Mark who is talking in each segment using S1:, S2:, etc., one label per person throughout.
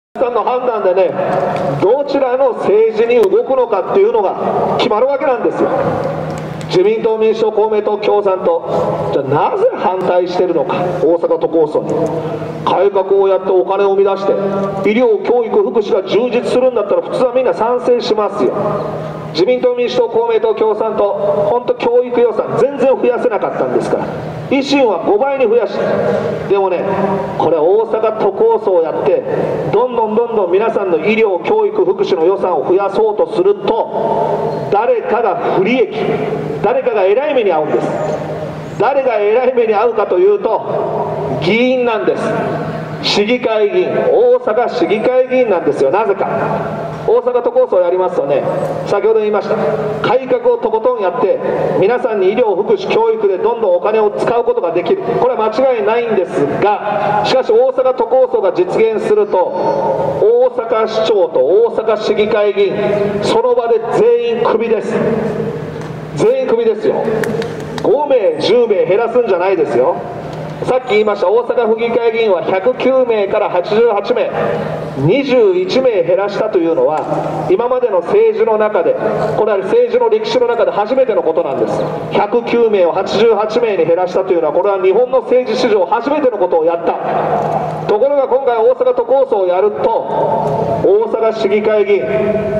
S1: さんの判断でね、どちらの政治に動くのかっていうのが決まるわけなんですよ。自民党、民主党、公明党、共産党、じゃあなぜ反対してるのか。大阪都構想に改革をやってお金を生み出して医療、教育、福祉が充実するんだったら普通はみんな賛成しますよ。自民党、民主党、公明党、共産党、本当教育予算全然増やせなかったんですから、維新は5倍に増やして、でもね、これ大阪都構想をやってどんどん皆さんの医療、教育、福祉の予算を増やそうとすると、誰かが不利益、誰かがえらい目に遭うんです。誰がえらい目に遭うかというと、議員なんです。市議会議員、大阪市議会議員なんですよ。なぜか大阪都構想をやりますとね、先ほど言いました改革をとことんやって皆さんに医療、福祉、教育でどんどんお金を使うことができる、これは間違いないんですが、しかし大阪都構想が実現すると大阪市長と大阪市議会議員その場で全員クビです。全員クビですよ。5名10名減らすんじゃないですよ。さっき言いました大阪府議会議員は109名から88名、21名減らしたというのは今までの政治の中で、これは政治の歴史の中で初めてのことなんです。109名を88名に減らしたというのは、これは日本の政治史上初めてのことをやった。ところが今回大阪都構想をやると、大阪市議会議員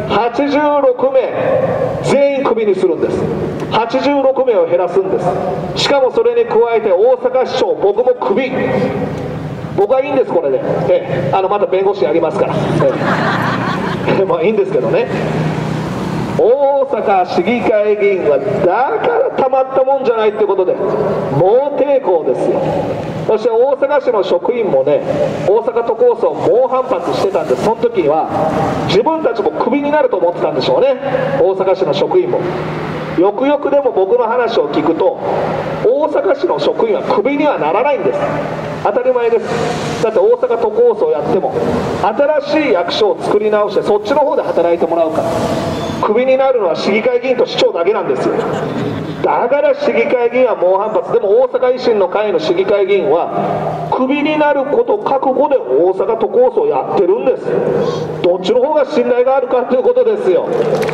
S1: 86名全員クビにするんです。86名を減らすんです。しかもそれに加えて大阪市長、僕もクビ。僕はいいんです、これで。また弁護士やりますから。まあいいんですけどね。大阪市議会議員はだからたまったもんじゃないってことで猛抵抗ですよ。そして大阪市の職員もね、大阪都構想猛反発してたんです。その時には自分たちもクビになると思ってたんでしょうね、大阪市の職員も。よくよくでも僕の話を聞くと、大阪市の職員はクビにはならないんです。当たり前です。だって大阪都構想をやっても新しい役所を作り直してそっちの方で働いてもらうから、クビになるのは市議会議員と市長だけなんですよ。だから市議会議員は猛反発。でも大阪維新の会の市議会議員はクビになること覚悟で大阪都構想をやってるんです。どっちの方が信頼があるかということですよ。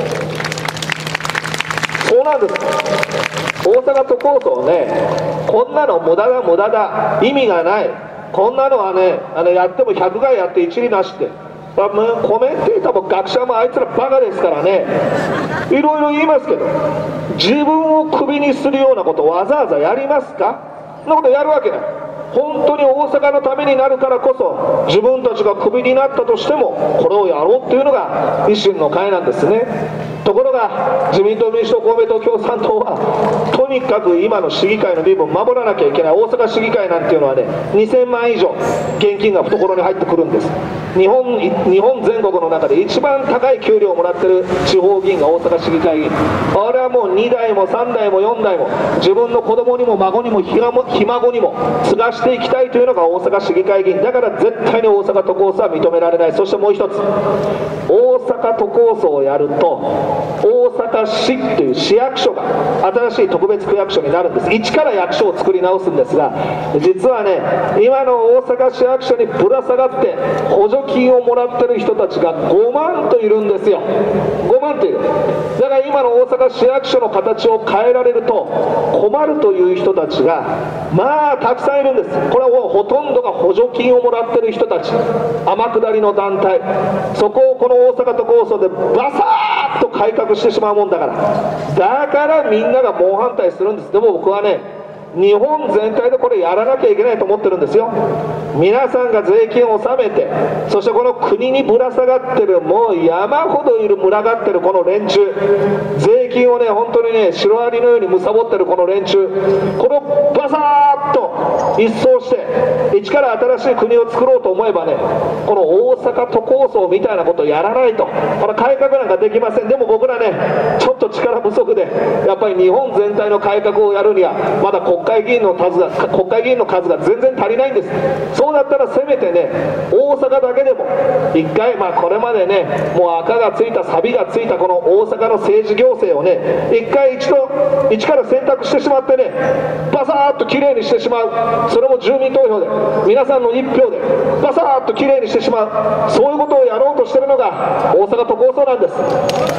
S1: そうなんです。大阪都構想ね、こんなの無駄だ無駄だ、意味がない、こんなのはね、やっても100回やって一理なしって、コメンテーターも学者もあいつらバカですからね、いろいろ言いますけど、自分をクビにするようなことをわざわざやりますか？そんなことやるわけない。本当に大阪のためになるからこそ、自分たちがクビになったとしてもこれをやろうっていうのが維新の会なんですね。ところが自民党、民主党、公明党、共産党はとにかく今の市議会の身分を守らなきゃいけない。大阪市議会なんていうのはね、2000万以上現金が懐に入ってくるんです。日本全国の中で一番高い給料をもらってる地方議員が大阪市議会議員。あれはもう2代も3代も4代も自分の子供にも孫にもひ孫にも継がしていきたいというのが大阪市議会議員だから、絶対に大阪都構想は認められない。そしてもう一つ、大阪都構想をやると大阪市という市役所が新しい特別区役所になるんです。一から役所を作り直すんですが、実はね、今の大阪市役所にぶら下がって補助金をもらってる人たちが5万といるんですよ。5万といる。だから今の大阪市役所の形を変えられると困るという人たちがまあたくさんいるんです。これはほとんどが補助金をもらってる人たち、天下りの団体、そこをこの大阪都構想でバサーッと改革してしまうもんだから、だからみんなが猛反対するんです。でも僕はね、日本全体でこれやらなきゃいけないと思ってるんですよ。皆さんが税金を納めて、そしてこの国にぶら下がってるもう山ほどいる群がってるこの連中、税金をね本当にねシロアリのように貪ってるこの連中、これをバサーッと一掃して一から新しい国を作ろうと思えばね、この大阪都構想みたいなことをやらないとこれ改革なんかできません。でも僕らねちょっと力不足で、やっぱり日本全体の改革をやるにはまだ国会議員の数が全然足りないんです。そうだったらせめてね、大阪だけでも一回、これまでねもう赤がついたサビがついたこの大阪の政治行政をね一回一から選択してしまってね、バサーッときれいにしてしまう。 それも住民投票で皆さんの1票でバサーッときれいにしてしまう、そういうことをやろうとしているのが大阪都構想なんです。